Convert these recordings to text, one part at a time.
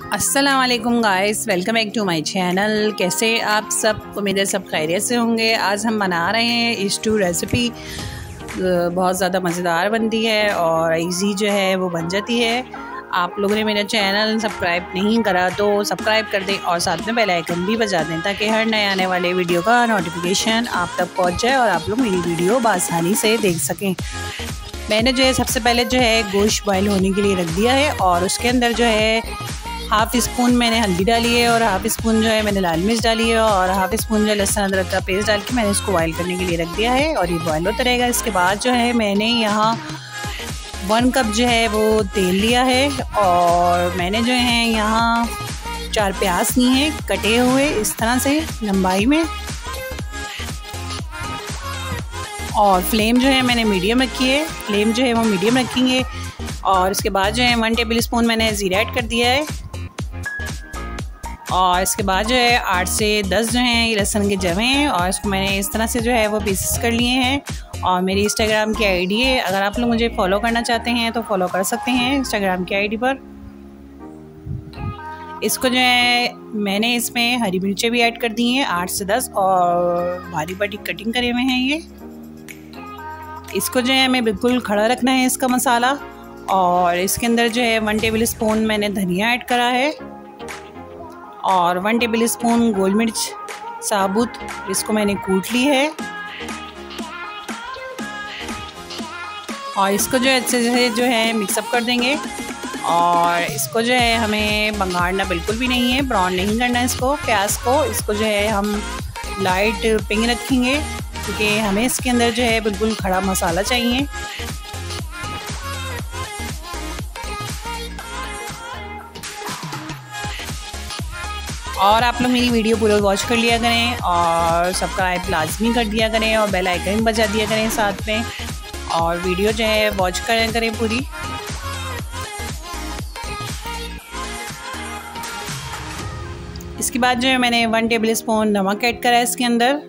अस्सलाम वालेकुम guys, welcome back to my channel. कैसे आप सब? उम्मीद है सब खैरियत से होंगे। आज हम बना रहे हैं स्टू रेसिपी। बहुत ज़्यादा मज़ेदार बनती है और इजी जो है वो बन जाती है। आप लोगों ने मेरा चैनल सब्सक्राइब नहीं करा तो सब्सक्राइब कर दें और साथ में बेल आइकन भी बजा दें ताकि हर नए आने वाले वीडियो का नोटिफिकेशन आप तक पहुंच जाए और आप लोग मेरी वीडियो बआसानी से देख सकें। मैंने जो है सबसे पहले जो है गोश्त बॉयल होने के लिए रख दिया है और उसके अंदर जो है हाफ़ स्पून मैंने हल्दी डाली है और हाफ़ स्पून जो है मैंने लाल मिर्च डाली है और हाफ़ स्पून जो लहसुन अदरक का पेस्ट डाल के मैंने इसको बॉयल करने के लिए रख दिया है और ये बॉयल होता रहेगा। इसके बाद जो है मैंने यहाँ 1 कप जो है वो तेल लिया है और मैंने जो है यहाँ 4 प्याज लिए हैं कटे हुए इस तरह से लंबाई में, और फ्लेम जो है मैंने मीडियम रखी है। फ्लेम जो है वो मीडियम रखेंगे और इसके बाद जो है 1 टेबल स्पून मैंने ज़ीरा ऐड कर दिया है और इसके बाद जो है 8 से 10 जो हैं ये लहसुन के जवे हैं और इसको मैंने इस तरह से जो है वो पीसेस कर लिए हैं। और मेरी इंस्टाग्राम की आईडी है, अगर आप लोग मुझे फॉलो करना चाहते हैं तो फॉलो कर सकते हैं इंस्टाग्राम की आईडी पर। इसको जो है मैंने इसमें हरी मिर्चें भी ऐड कर दी हैं 8 से 10 और भारी बारीक कटिंग करे हुए हैं ये। इसको जो है हमें बिल्कुल खड़ा रखना है इसका मसाला। और इसके अंदर जो है 1 टेबल स्पून मैंने धनिया ऐड करा है और 1 टेबल स्पून गोल मिर्च साबुत, इसको मैंने कूट ली है और इसको जो है अच्छे से जो है मिक्सअप कर देंगे। और इसको जो है हमें बंगाड़ना बिल्कुल भी नहीं है, ब्राउन नहीं करना इसको, प्याज को। इसको जो है हम लाइट पिंक रखेंगे क्योंकि हमें इसके अंदर जो है बिल्कुल खड़ा मसाला चाहिए। और आप लोग मेरी वीडियो पूरा वॉच कर लिया करें और सब्सक्राइब लाजमी कर दिया करें और बेल आइकन बजा दिया करें साथ में, और वीडियो जो है वॉच करें पूरी। इसके बाद जो है मैंने 1 टेबल स्पून नमक ऐड करा है इसके अंदर।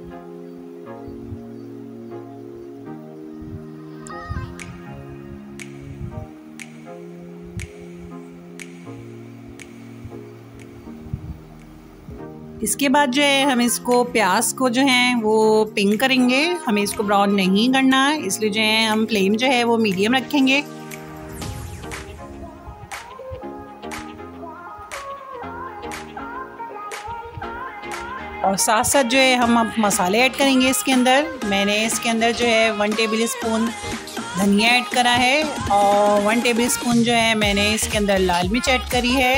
इसके बाद जो है हम इसको प्याज को जो है वो पिंक करेंगे, हमें इसको ब्राउन नहीं करना है, इसलिए जो है हम फ्लेम जो है वो मीडियम रखेंगे। और साथ साथ जो है हम अब मसाले ऐड करेंगे इसके अंदर। मैंने इसके अंदर जो है 1 टेबल स्पून धनिया ऐड करा है और 1 टेबल स्पून जो है मैंने इसके अंदर लाल मिर्च ऐड करी है।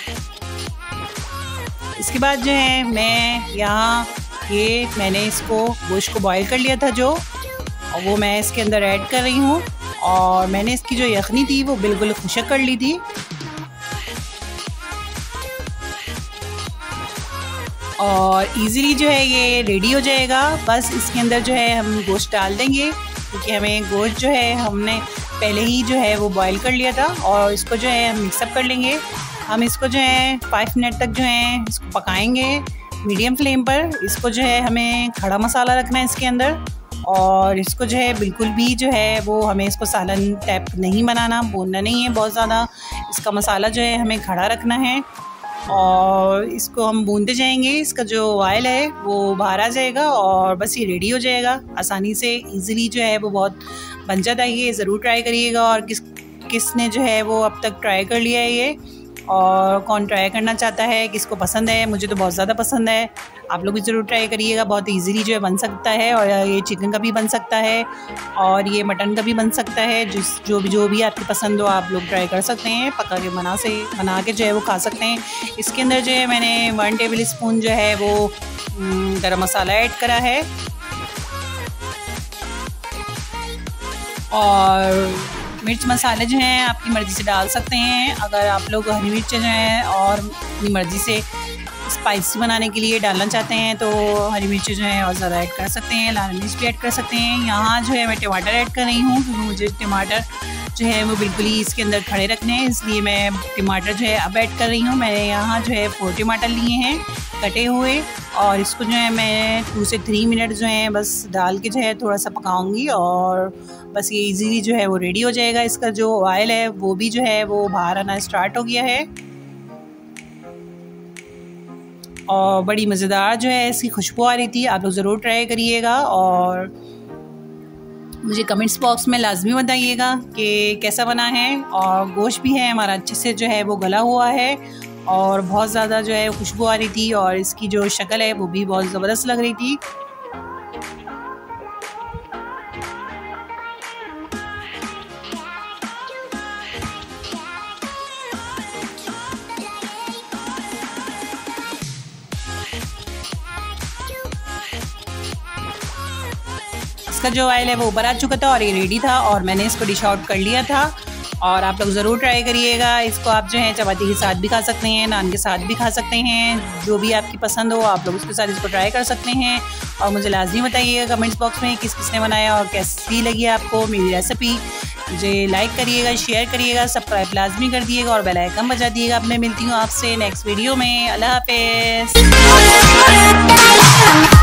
इसके बाद जो है मैं यहाँ मैंने इसको गोश्त को बॉईल कर लिया था जो, और वो मैं इसके अंदर ऐड कर रही हूँ और मैंने इसकी जो यखनी थी वो बिल्कुल खुशक कर ली थी। और इजीली जो है ये रेडी हो जाएगा। बस इसके अंदर जो है हम गोश्त डाल देंगे क्योंकि हमें गोश्त जो है हमने पहले ही जो है वो बॉईल कर लिया था और इसको जो है हम मिक्सअप कर लेंगे। हम इसको जो है 5 मिनट तक जो है इसको पकाएंगे मीडियम फ्लेम पर। इसको जो है हमें खड़ा मसाला रखना है इसके अंदर और इसको जो है बिल्कुल भी जो है वो हमें इसको सालन टाइप नहीं बनाना, भूनना नहीं है बहुत ज़्यादा। इसका मसाला जो है हमें खड़ा रखना है और इसको हम भूनते जाएंगे। इसका जो ऑयल है वो बाहर आ जाएगा और बस ये रेडी हो जाएगा आसानी से, इजीली जो है वो बहुत बन जाता है। ये ज़रूर ट्राई करिएगा। और किसने जो है वो अब तक ट्राई कर लिया है ये, और कौन ट्राई करना चाहता है, किसको पसंद है? मुझे तो बहुत ज़्यादा पसंद है। आप लोग भी ज़रूर ट्राई करिएगा। बहुत इजीली जो है बन सकता है और ये चिकन का भी बन सकता है और ये मटन का भी बन सकता है। जो भी आपकी पसंद हो आप लोग ट्राई कर सकते हैं, पका के बना के जो है वो खा सकते हैं। इसके अंदर जो है मैंने 1 टेबल स्पून जो है वो गरम मसाला ऐड करा है और मिर्च मसाले जो हैं आपकी मर्ज़ी से डाल सकते हैं। अगर आप लोग हरी मिर्च जो हैं और अपनी मर्ज़ी से स्पाइसी बनाने के लिए डालना चाहते हैं तो हरी मिर्च जो है और ज़्यादा ऐड कर सकते हैं, लाल मिर्च भी ऐड कर सकते हैं। यहाँ जो है मैं टमाटर ऐड कर रही हूँ क्योंकि मुझे टमाटर जो है वो बिल्कुल ही इसके अंदर खड़े रखने हैं, इसलिए मैं टमाटर जो है अब ऐड कर रही हूँ। मैंने यहाँ जो है 4 टमाटर लिए हैं कटे हुए और इसको जो है मैं 2 से 3 मिनट जो है बस डाल के जो है थोड़ा सा पकाऊंगी और बस ये इजीली जो है वो रेडी हो जाएगा। इसका जो ऑयल है वो भी जो है वो बाहर आना स्टार्ट हो गया है। और बड़ी मज़ेदार जो है इसकी खुशबू आ रही थी। आप लोग ज़रूर ट्राई करिएगा और मुझे कमेंट्स बॉक्स में लाजमी बताइएगा कि कैसा बना है। और गोश्त भी है हमारा अच्छे से जो है वो गला हुआ है और बहुत ज़्यादा जो है खुशबू आ रही थी और इसकी जो शक्ल है वो भी बहुत ज़बरदस्त लग रही थी। इसका जो ऑयल है वो ऊपर आ चुका था और ये रेडी था और मैंने इसको डिश आउट कर लिया था। और आप लोग ज़रूर ट्राई करिएगा। इसको आप जो है चपाती के साथ भी खा सकते हैं, नान के साथ भी खा सकते हैं, जो भी आपकी पसंद हो आप लोग उसके साथ इसको ट्राई कर सकते हैं। और मुझे लाजमी बताइएगा कमेंट्स बॉक्स में किस किसने बनाया और कैसी लगी आपको मेरी रेसिपी। मुझे लाइक करिएगा, शेयर करिएगा, सब्सक्राइब लाजमी कर दिएगा और बेल आइकन बजा दिएगा। अब मैं मिलती हूँ आपसे नेक्स्ट वीडियो में। अल्लाह हाफ़िज़।